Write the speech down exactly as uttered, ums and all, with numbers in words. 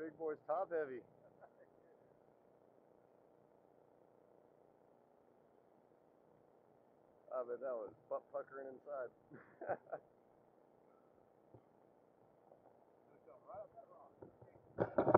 big boy's top heavy. I bet that was butt puckering inside. Right up that rock.